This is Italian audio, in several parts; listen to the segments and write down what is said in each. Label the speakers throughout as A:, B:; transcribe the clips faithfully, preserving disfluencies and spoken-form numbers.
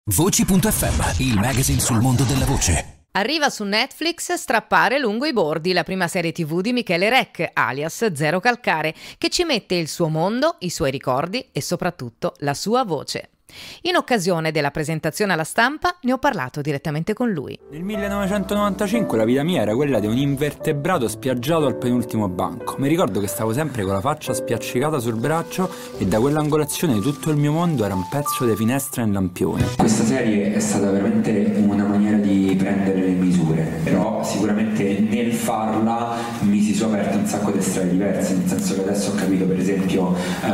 A: Voci punto effe emme, il magazine sul mondo della voce.
B: Arriva su Netflix Strappare lungo i bordi, la prima serie tivù di Michele Rec, alias Zero Calcare, che ci mette il suo mondo, i suoi ricordi e soprattutto la sua voce. In occasione della presentazione alla stampa ne ho parlato direttamente con lui.
C: Nel millenovecentonovantacinque la vita mia era quella di un invertebrato spiaggiato al penultimo banco. Mi ricordo che stavo sempre con la faccia spiaccicata sul braccio e da quell'angolazione tutto il mio mondo era un pezzo di finestra in lampione.
D: Questa serie è stata veramente una maniera di prendere le misure, però sicuramente nel farla mi si sono aperte un sacco di strade diverse, nel senso che adesso ho capito per esempio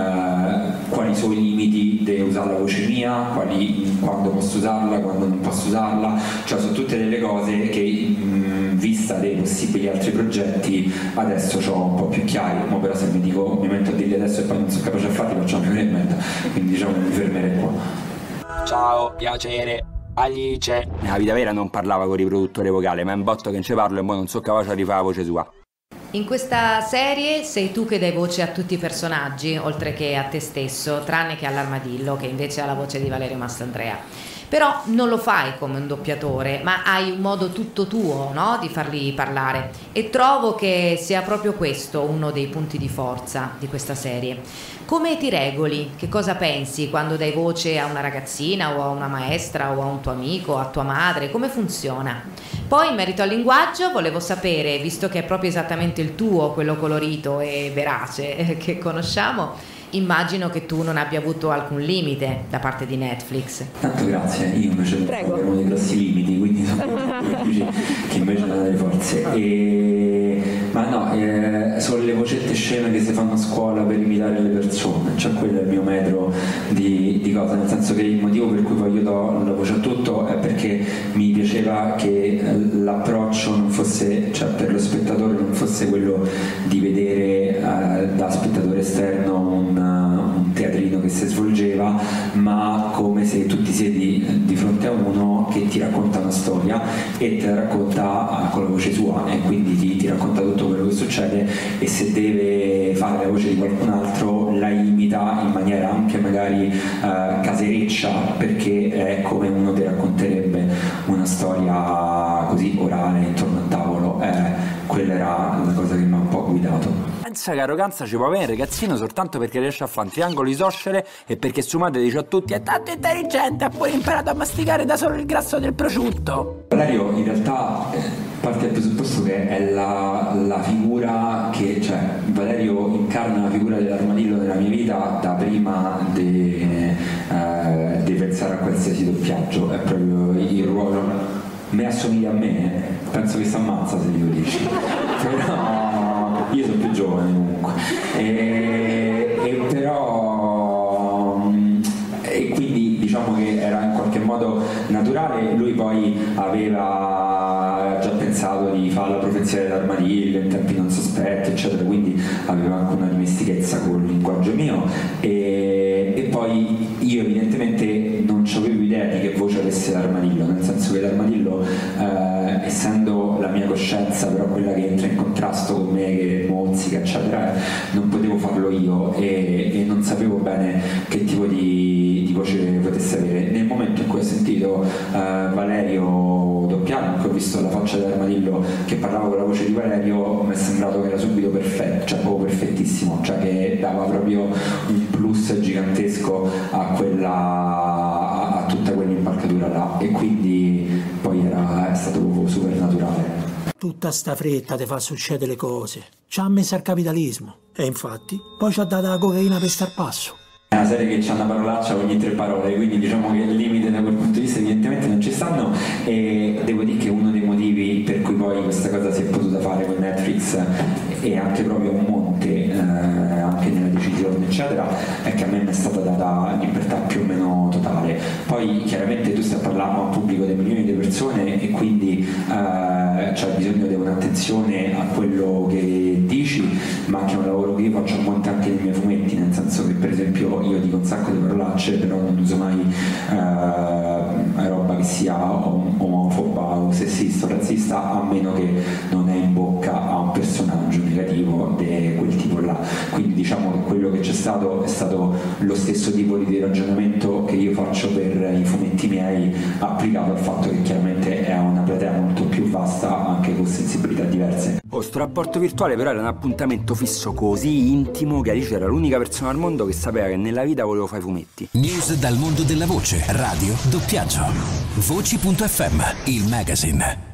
D: eh, quali sono i limiti di usare la voce mia, quali, quando posso usarla, quando non posso usarla, cioè sono tutte delle cose che mh, vista dei possibili altri progetti adesso ho un po' più chiari, ma però se mi dico mi metto a dirli adesso e poi non sono capace a farli faccio una figura e mezza, quindi diciamo che mi fermerei qua.
C: Ciao, piacere, Alice. Nella vita vera non parlava con riproduttore vocale, ma è un botto che non ci parlo e mo non so capace di fare la voce sua.
B: In questa serie sei tu che dai voce a tutti i personaggi, oltre che a te stesso, tranne che all'armadillo, che invece ha la voce di Valerio Mastandrea. Però non lo fai come un doppiatore, ma hai un modo tutto tuo, no? Di farli parlare. E trovo che sia proprio questo uno dei punti di forza di questa serie. Come ti regoli? Che cosa pensi quando dai voce a una ragazzina o a una maestra o a un tuo amico, a tua madre? Come funziona? Poi in merito al linguaggio volevo sapere, visto che è proprio esattamente il tuo, quello colorito e verace che conosciamo, immagino che tu non abbia avuto alcun limite da parte di Netflix.
D: Tanto grazie, io invece non avevo dei grossi limiti, quindi sono amici che invece hanno delle forze. E... Ma no, eh, sono le vocette sceme che si fanno a scuola per imitare le persone, cioè quello è il mio metro di, di cosa, nel senso che il motivo per cui poi io do la voce a tutto è perché mi piaceva che l'approccio non fosse, cioè per lo spettatore non fosse quello di vedere eh, da spettatore esterno un, un teatrino che si svolgeva, ma come se tu ti siedi di fronte a uno che ti racconta una storia e te la racconta con la voce sua e quindi ti, ti racconta tutto quello che succede e se deve fare la voce di qualcun altro la imita in maniera anche magari eh, casereccia, perché è come uno ti racconterebbe una storia così orale intorno al tavolo. Eh, quella era la cosa che mi ha un po' guidato.
C: Pensa che arroganza ci può avere un ragazzino soltanto perché riesce a fare un triangolo isoscele e perché sua madre dice a tutti è tanto intelligente, ha pure imparato a masticare da solo il grasso del prosciutto.
D: Valerio in realtà eh, parte dal presupposto che è la, la figura che, cioè Valerio incarna la figura dell'armadillo nella mia vita da prima di eh, pensare a qualsiasi doppiaggio, è proprio il ruolo. Me assomiglia a me, penso che si ammazza se glielo dici, però io sono più giovane comunque e, e però e quindi diciamo che era in qualche modo naturale. Lui poi aveva già pensato di fare la profezia dell'armadillo in tempi non sospetti eccetera, quindi aveva anche una dimestichezza col linguaggio mio e, e poi io evidentemente non avevo idea di che voce avesse l'armadillo, nel senso che l'armadillo eh, essendo la mia coscienza però quella che entra in contrasto con me, che mozzica eccetera, non potevo farlo io e, e non sapevo bene che tipo di, di voce potesse avere. Nel momento in cui ho sentito eh, Valerio doppiare, in cui ho visto la faccia dell'armadillo che parlava con la voce di Valerio, mi è sembrato che era subito perfetto, cioè proprio perfettissimo, cioè che dava proprio un plus gigantesco a quella a tutta quell'impalcatura là e quindi poi era, è stato proprio super naturale.
E: Tutta sta fretta ti fa succedere le cose, ci ha messo al capitalismo e infatti poi ci ha dato la cocaina per star passo.
D: È una serie che c'ha una parolaccia ogni tre parole, quindi diciamo che il limite da quel punto di vista evidentemente non ci stanno e devo dire che uno dei motivi per cui poi questa cosa si è potuta fare con Netflix e anche proprio un monte eh, anche nella decisione eccetera è che a me mi è stata data libertà più o meno totale. Poi chiaramente tu stai parlando a un pubblico di milioni di persone e quindi eh, c'è bisogno di un'attenzione a quello che dici, ma anche un lavoro che io faccio a monte anche nei miei fumetti, nel senso che per esempio io dico un sacco di parolacce però non uso mai eh, roba che sia omofoba o sessista o razzista, a meno che non è in bocca a un personaggio negativo di quel tipo là, quindi diciamo che quello che c'è stato è stato lo stesso tipo di ragionamento che io faccio per i fumetti miei, applicato al fatto che chiaramente è una platea molto più vasta, anche con sensibilità diverse.
C: Oh, sto rapporto virtuale però era un appuntamento fisso così intimo che Alice era l'unica persona al mondo che sapeva che nella vita volevo fare i fumetti.
A: News dal mondo della voce, radio, doppiaggio. Voci punto effe emme, il magazine.